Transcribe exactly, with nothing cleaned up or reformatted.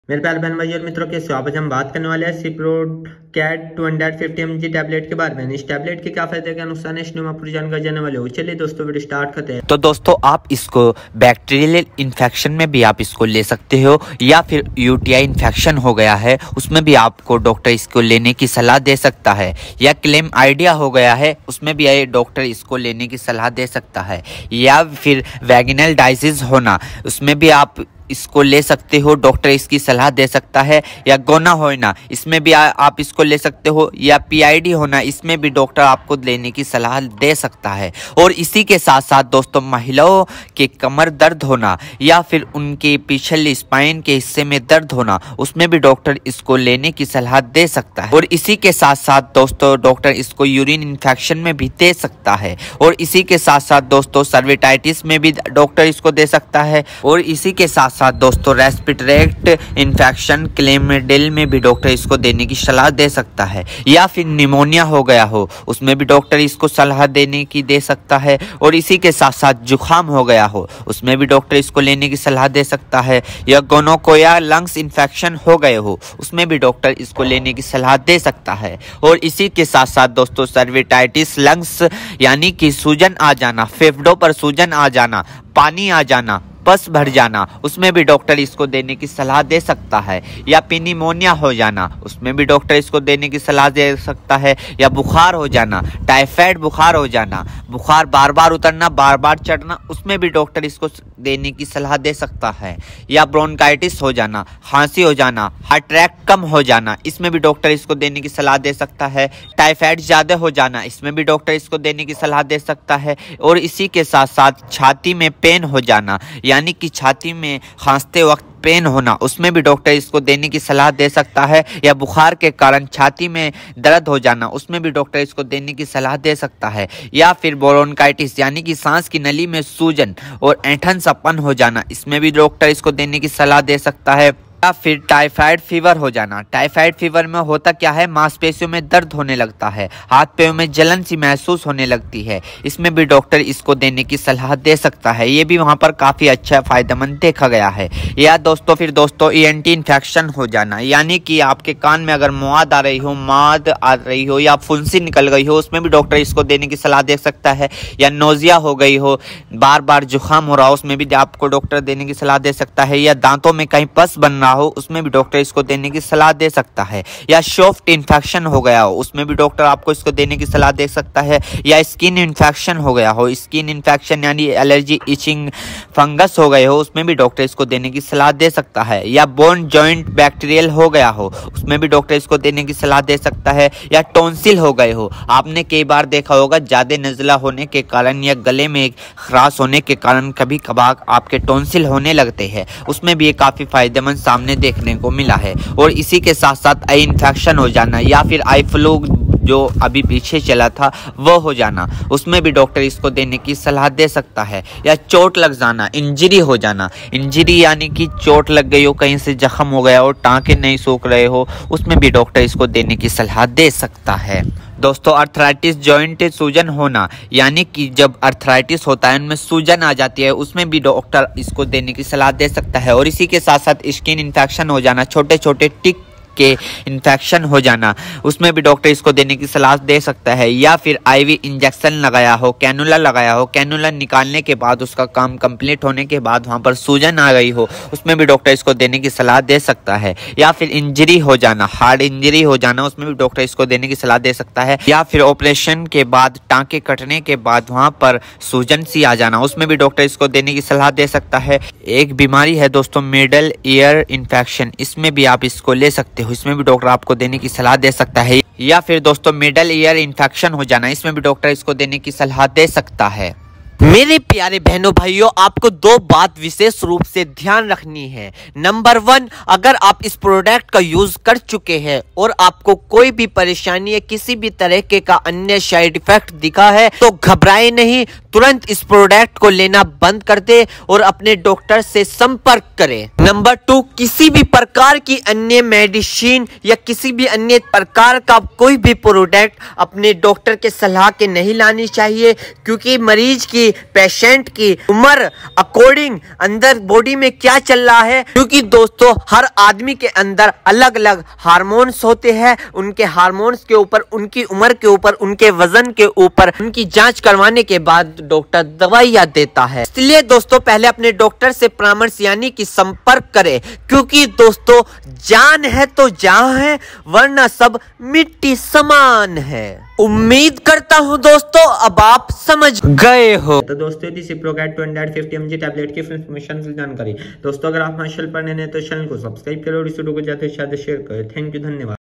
मेरे प्यारे बहन भाई और मित्रों, कैसे हो आप? आज हम बात करने वाले हैं Ciprocat two hundred fifty M G tablet के बारे में। इस टैबलेट के क्या फायदे क्या नुकसान है, इसमें पूरी जानकारी जाने वाले हो। चलिए दोस्तों वीडियो स्टार्ट करते हैं। तो दोस्तों आप इसको बैक्टीरियल इन्फेक्शन में भी आप इसको ले सकते हो, या फिर यूटीआई इन्फेक्शन हो गया है उसमें भी आपको डॉक्टर इसको लेने की सलाह दे सकता है, या क्लेम आइडिया हो गया है उसमें भी डॉक्टर इसको लेने की सलाह दे सकता है, या फिर वैगिनल डाइजिस होना उसमें भी आप इसको ले सकते हो, डॉक्टर इसकी सलाह दे सकता है, या गोना होना इसमें भी आ, आप इसको ले सकते हो, या पीआईडी होना इसमें भी डॉक्टर आपको लेने की सलाह दे सकता है। और इसी के साथ साथ दोस्तों महिलाओं के कमर दर्द होना या फिर उनके पिछले स्पाइन के हिस्से में दर्द होना उसमें भी डॉक्टर इसको लेने की सलाह दे सकता है। और इसी के साथ साथ दोस्तों डॉक्टर इसको यूरिन इन्फेक्शन में भी दे सकता है। और इसी के साथ साथ दोस्तों सर्विटाइटिस में भी डॉक्टर इसको दे सकता है। और इसी के साथ साथ दोस्तों रेस्पिरेटरी इन्फेक्शन क्लेमिडिल में भी डॉक्टर इसको देने की सलाह दे सकता है, या फिर निमोनिया हो गया हो उसमें भी डॉक्टर इसको सलाह देने की दे सकता है। और इसी के साथ साथ जुखाम हो गया हो उसमें भी डॉक्टर इसको लेने की सलाह दे सकता है, या गोनोकोया लंग्स इन्फेक्शन हो गए हो उसमें भी डॉक्टर इसको लेने की सलाह दे सकता है। और इसी के साथ साथ दोस्तों सर्विटाइटिस लंग्स यानी कि सूजन आ जाना, फेफड़ों पर सूजन आ जाना, पानी आ जाना, पस भर जाना उसमें भी डॉक्टर इसको देने की सलाह दे सकता है, या निमोनिया हो जाना उसमें भी डॉक्टर इसको देने की सलाह दे सकता है, या बुखार हो जाना, टाइफाइड बुखार हो जाना, बुखार बार बार उतरना बार बार चढ़ना उसमें भी डॉक्टर इसको देने की सलाह दे सकता है, या ब्रोंकाइटिस हो जाना, खांसी हो जाना, हार्ट अटैक कम हो जाना इसमें भी डॉक्टर इसको देने की सलाह दे सकता है, टाइफाइड ज़्यादा हो जाना इसमें भी डॉक्टर इसको देने की सलाह दे सकता है। और इसी के साथ साथ छाती में पेन हो जाना यानी कि छाती में खांसते वक्त पेन होना उसमें भी डॉक्टर इसको देने की सलाह दे सकता है, या बुखार के कारण छाती में दर्द हो जाना उसमें भी डॉक्टर इसको देने की सलाह दे सकता है, या फिर ब्रोंकाइटिस यानी कि सांस की नली में सूजन और ऐंठन सपन हो जाना इसमें भी डॉक्टर इसको देने की सलाह दे सकता है, या फिर टाइफाइड फीवर हो जाना। टाइफाइड फीवर में होता क्या है, मांसपेशियों में दर्द होने लगता है, हाथ पैरों में जलन सी महसूस होने लगती है, इसमें भी डॉक्टर इसको देने की सलाह दे सकता है। ये भी वहां पर काफी अच्छा फायदेमंद देखा गया है। या दोस्तों फिर दोस्तों ईएनटी इन्फेक्शन हो जाना यानी कि आपके कान में अगर मौद आ रही हो माद आ रही हो या फुंसी निकल गई हो उसमें भी डॉक्टर इसको देने की सलाह दे सकता है, या नोजिया हो गई हो, बार बार जुकाम हो रहा हो उसमें भी आपको डॉक्टर देने की सलाह दे सकता है, या दांतों में कहीं पस बन रहा हो उसमें भी डॉक्टर इसको देने की सलाह दे सकता है, या सॉफ्ट इन्फेक्शन हो गया हो उसमें भी डॉक्टर आपको इसको देने की सलाह दे सकता है, या स्किन इन्फेक्शन हो गया हो, स्किन इन्फेक्शन यानी एलर्जी इचिंग फंगस हो गए हो उसमें भी डॉक्टर इसको देने की सलाह दे सकता है, या बोन जॉइंट बैक्टीरियल हो गया हो उसमें भी डॉक्टर इसको देने की सलाह दे सकता है, या टॉन्सिल हो गए हो। आपने कई बार देखा होगा ज्यादा नज़ला होने के कारण या गले में खराश होने के कारण कभी कभार आपके टॉन्सिल होने लगते हैं उसमें भी ये काफी फायदेमंद सामने देखने को मिला है। और इसी के साथ साथ आई इन्फेक्शन हो जाना या फिर आई फ्लू जो अभी पीछे चला था वो हो जाना उसमें भी डॉक्टर इसको देने की सलाह दे सकता है, या चोट लग जाना, इंजरी हो जाना, इंजरी यानी कि चोट लग गई हो, कहीं से जख्म हो गया हो, टांके नहीं सूख रहे हो उसमें भी डॉक्टर इसको देने की सलाह दे सकता है। दोस्तों अर्थराइटिस जॉइंट सूजन होना यानी कि जब अर्थराइटिस होता है उनमें सूजन आ जाती है उसमें भी डॉक्टर इसको देने की सलाह दे सकता है। और इसी के साथ साथ स्किन इन्फेक्शन हो जाना, छोटे छोटे टिक के इन्फेक्शन हो जाना उसमें भी डॉक्टर इसको देने की सलाह दे सकता है, या फिर आईवी इंजेक्शन लगाया हो, कैनुला लगाया हो, कैनुला निकालने के बाद उसका काम कंप्लीट होने के बाद वहां पर सूजन आ गई हो उसमें भी डॉक्टर इसको देने की सलाह दे सकता है, या फिर इंजरी हो जाना, हार्ड इंजरी हो जाना उसमें भी डॉक्टर इसको देने की सलाह दे सकता है, या फिर ऑपरेशन के बाद टांके कटने के बाद वहां पर सूजन सी आ जाना उसमें भी डॉक्टर इसको देने की सलाह दे सकता है। एक बीमारी है दोस्तों मिडल ईयर इन्फेक्शन, इसमें भी आप इसको ले सकते हो, इसमें भी डॉक्टर आपको देने की सलाह दे सकता है, या फिर दोस्तों मिडल ईयर इन्फेक्शन हो जाना इसमें भी डॉक्टर इसको देने की सलाह दे सकता है। मेरे प्यारे बहनों भाइयों आपको दो बात विशेष रूप से ध्यान रखनी है। नंबर वन, अगर आप इस प्रोडक्ट का यूज कर चुके हैं और आपको कोई भी परेशानी या किसी भी तरह के का अन्य साइड इफेक्ट दिखा है तो घबराए नहीं, तुरंत इस प्रोडक्ट को लेना बंद कर दे और अपने डॉक्टर से संपर्क करें। नंबर टू, किसी भी प्रकार की अन्य मेडिसिन या किसी भी अन्य प्रकार का कोई भी प्रोडक्ट अपने डॉक्टर के सलाह के नहीं लानी चाहिए, क्योंकि मरीज की, पेशेंट की उम्र अकॉर्डिंग अंदर बॉडी में क्या चल रहा है, क्योंकि दोस्तों हर आदमी के अंदर अलग अलग हार्मोन्स होते हैं। उनके हार्मोन्स के ऊपर, उनकी उम्र के ऊपर, उनके वजन के ऊपर उनकी जांच करवाने के बाद डॉक्टर दवाइयां देता है। इसलिए दोस्तों पहले अपने डॉक्टर से परामर्श यानी कि संपर्क करें, क्योंकि दोस्तों जान है तो जहां है, वरना सब मिट्टी समान है। उम्मीद करता हूं दोस्तों अब आप समझ गए हो। तो दोस्तों यदि Ciprocat two hundred fifty M G tablet की इन्फॉर्मेशन जानकारी दोस्तों अगर आप हमारे चैनल पर नए हैं तो चैनल को सब्सक्राइब करो और इस वीडियो को ज्यादा से ज्यादा शेयर करें। थैंक यू, धन्यवाद।